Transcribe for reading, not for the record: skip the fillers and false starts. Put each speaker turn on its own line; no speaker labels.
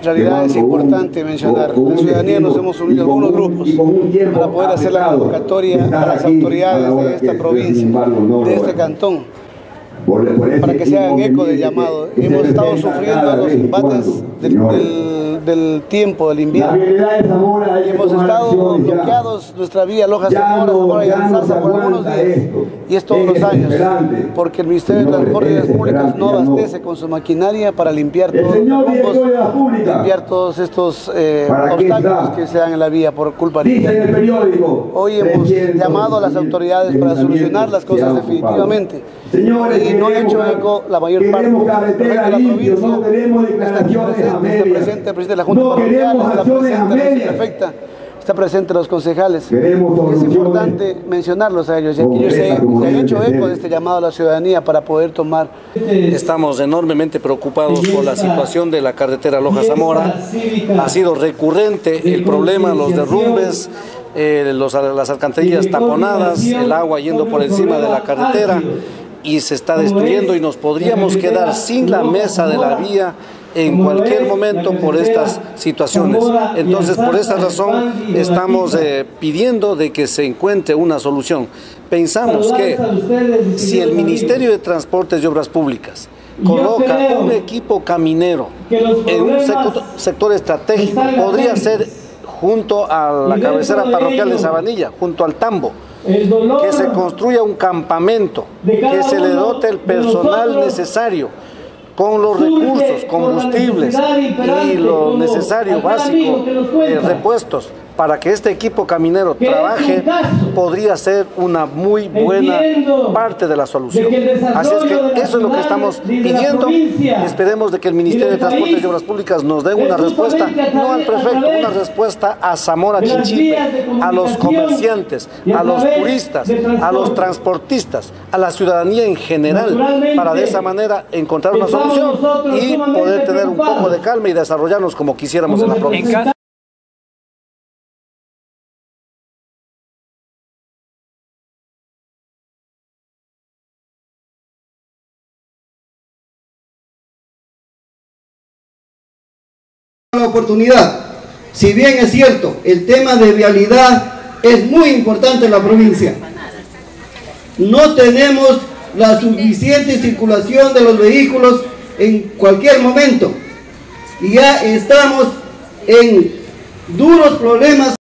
realidad es importante mencionar. La ciudadanía nos hemos unido a algunos grupos para poder hacer la convocatoria a las autoridades de esta provincia, de este cantón, para que se hagan eco del llamado. Hemos estado sufriendo los embates del tiempo, del invierno, y hemos estado bloqueados nuestra vía Loja-Zamora, Zamora y Alzarza por algunos días, y es todos los años, porque el Ministerio de Transporte y Obras Públicas no abastece con su maquinaria para limpiar todos los rumbos, limpiar todos estos obstáculos que se dan en la vía por culpa de Hoy hemos llamado a las autoridades para solucionar las cosas definitivamente, y no ha hecho eco la mayor parte de la provincia. Está aquí presente el presidente de la Junta Parroquial, está presente la viceprefecta, está presente los concejales. Es importante mencionarlos a ellos, ya que ellos se han hecho eco de este llamado a la ciudadanía para poder tomar.
Estamos enormemente preocupados por la situación de la carretera Loja-Zamora. Ha sido recurrente el problema, los derrumbes, las alcantarillas taponadas, el agua yendo por encima de la carretera, y se está destruyendo, y nos podríamos quedar sin la mesa de la vía en cualquier momento por estas situaciones. Entonces, por esta razón estamos pidiendo de que se encuentre una solución. Pensamos que si el Ministerio de Transportes y Obras Públicas coloca un equipo caminero en un sector estratégico, podría ser junto a la cabecera parroquial de Sabanilla, junto al tambo, que se construya un campamento, que se le dote el personal necesario con los recursos, combustibles y lo necesario, básico, repuestos, para que este equipo caminero trabaje, podría ser una muy buena parte de la solución. Así es que eso es lo que estamos pidiendo. Esperemos de que el Ministerio de Transportes y Obras Públicas nos dé una respuesta, no al prefecto, una respuesta a Zamora Chinchipe, a los comerciantes, a los turistas, a los transportistas, a la ciudadanía en general, para de esa manera encontrar una solución y poder tener un poco de calma y desarrollarnos como quisiéramos en la provincia.
La oportunidad, si bien es cierto, el tema de vialidad es muy importante en la provincia. No tenemos la suficiente circulación de los vehículos en cualquier momento y ya estamos en duros problemas.